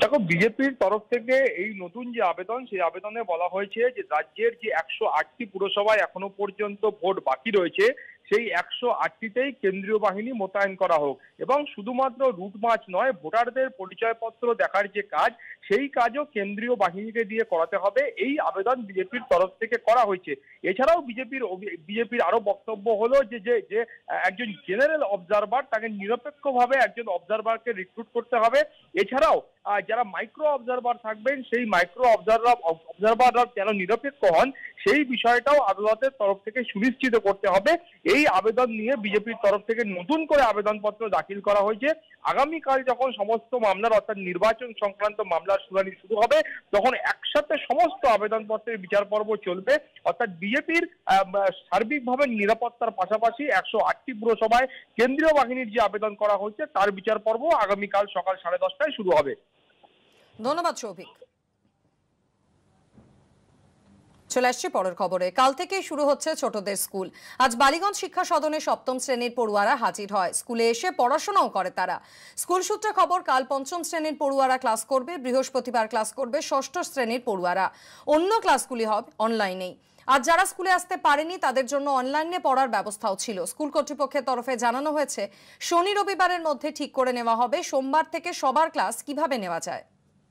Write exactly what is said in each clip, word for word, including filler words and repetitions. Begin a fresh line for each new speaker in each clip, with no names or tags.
দেখো, বিজেপির তরফ থেকে এই নতুন যে আবেদন, সেই আবেদনে বলা হয়েছে যে রাজ্যের যে একশো আটটি পুরসভায় এখনো পর্যন্ত ভোট বাকি রয়েছে, সেই একশো আটটিতেই কেন্দ্রীয় বাহিনী মোতায়েন করা হোক এবং শুধুমাত্র রুট মার্চ নয়, ভোটারদের পরিচয়পত্র দেখার যে কাজ, সেই কাজও কেন্দ্রীয় বাহিনীকে দিয়ে করাতে হবে। এই আবেদন বিজেপির তরফ থেকে করা হয়েছে। এছাড়াও বিজেপির বিজেপির আরো বক্তব্য হলো যে যে একজন জেনারেল অবজারভার, তাকে নিরপেক্ষভাবে একজন অবজারভারকে রিক্রুট করতে হবে। এছাড়াও যারা মাইক্রো অবজারভার থাকবেন, সেই মাইক্রো অবজারভার অবজারভাররা যেন নিরপেক্ষ হন, সেই বিষয়টাও আদালতের তরফ থেকে সুনিশ্চিত করতে হবে। এই আবেদন নিয়ে বিজেপির তরফ থেকে নতুন করে আবেদনপত্র দাখিল করা হয়েছে। আগামীকাল যখন সমস্ত মামলার অর্থাৎ নির্বাচন সংক্রান্ত মামলার শুনানি শুরু হবে, তখন একসাথে সমস্ত আবেদনপত্রের বিচার পর্ব চলবে। অর্থাৎ বিজেপির সার্বিকভাবে নিরাপত্তার পাশাপাশি একশো আটটি পুরসভায় কেন্দ্রীয় বাহিনীর যে আবেদন করা হয়েছে, তার বিচার পর্ব আগামীকাল সকাল সাড়ে দশটায় শুরু হবে।
ধন্যবাদ সৌভিক। চলে আসছি পরের খবরে। কাল থেকেই শুরু হচ্ছে ছোটদের স্কুল। আজ বালিগঞ্জ শিক্ষা সদনে সপ্তম শ্রেণীর পড়ুয়ারা হাজির হয়। স্কুলে এসে পড়াশোনাও করে তারা। স্কুল সূত্রে খবর, কাল পঞ্চম শ্রেণীর পড়ুয়ারা ক্লাস করবে, বৃহস্পতিবার ক্লাস করবে ষষ্ঠ শ্রেণীর পড়ুয়ারা। অন্য ক্লাসগুলি হবে অনলাইনেই। আজ যারা স্কুলে আসতে পারেনি তাদের জন্য অনলাইনে পড়ার ব্যবস্থাও ছিল। স্কুল কর্তৃপক্ষের তরফে জানানো হয়েছে, শনি রবিবারের মধ্যে ঠিক করে নেওয়া হবে সোমবার থেকে সবার ক্লাস কিভাবে নেওয়া যায়।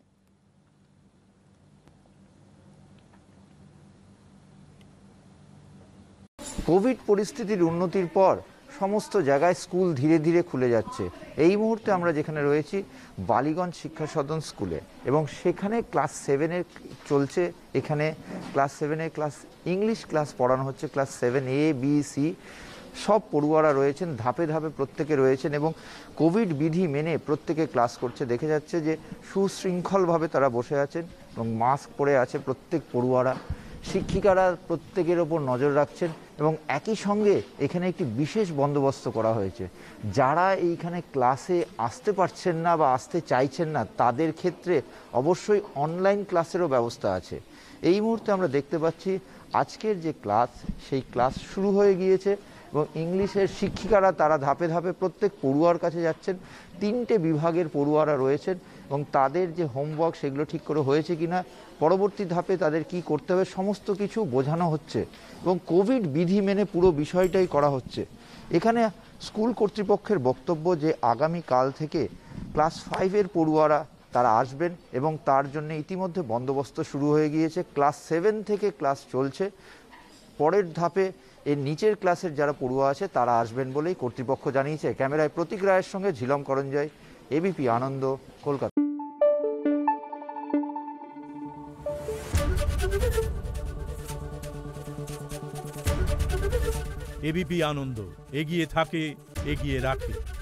কোভিড পরিস্থিতির উন্নতির পর সমস্ত জায়গায় স্কুল ধীরে ধীরে খুলে যাচ্ছে। এই মুহূর্তে আমরা যেখানে রয়েছি বালিগঞ্জ শিক্ষা সদন স্কুলে, এবং সেখানে ক্লাস সেভেনের চলছে। এখানে ক্লাস সেভেনের ক্লাস ইংলিশ ক্লাস পড়ানো হচ্ছে। Class seven A B C সব পড়ুয়ারা রয়েছেন, ধাপে ধাপে প্রত্যেকে রয়েছেন এবং কোভিড বিধি মেনে প্রত্যেকে ক্লাস করছে। দেখে যাচ্ছে যে সুশৃঙ্খলভাবে তারা বসে আছেন এবং মাস্ক পরে আছে প্রত্যেক পড়ুয়ারা। শিক্ষিকারা প্রত্যেকের ওপর নজর রাখছেন এবং একই সঙ্গে এখানে একটি বিশেষ বন্দোবস্ত করা হয়েছে। যারা এইখানে ক্লাসে আসতে পারছেন না বা আসতে চাইছেন না, তাদের ক্ষেত্রে অবশ্যই অনলাইন ক্লাসেরও ব্যবস্থা আছে। এই মুহূর্তে আমরা দেখতে পাচ্ছি আজকের যে ক্লাস, সেই ক্লাস শুরু হয়ে গিয়েছে এবং ইংলিশের শিক্ষিকারা তারা ধাপে ধাপে প্রত্যেক পড়ুয়ার কাছে যাচ্ছেন। তিনটে বিভাগের পড়ুয়ারা রয়েছেন এবং তাদের যে হোমওয়ার্ক সেগুলো ঠিক করে হয়েছে কিনা, পরবর্তী ধাপে তাদের কি করতে হবে, সমস্ত কিছু বোঝানো হচ্ছে এবং কোভিড বিধি মেনে পুরো বিষয়টাই করা হচ্ছে। এখানে স্কুল কর্তৃপক্ষের বক্তব্য যে আগামীকাল থেকে ক্লাস ফাইভের পড়ুয়ারা তারা আসবেন এবং তার জন্য ইতিমধ্যে বন্দোবস্ত শুরু হয়ে গিয়েছে। ক্লাস সেভেন থেকে ক্লাস চলছে। পরের ধাপে এর নিচের ক্লাসের যারা পড়ুয়া আছে তারা আসবেন বলেই কর্তৃপক্ষ জানিয়েছে। ক্যামেরায় প্রতীক রায়ের সঙ্গে ঝিলম করঞ্জয়, এবিপি আনন্দ, কলকাতা।
এবিপি আনন্দ এগিয়ে থাকে, এগিয়ে রাখে।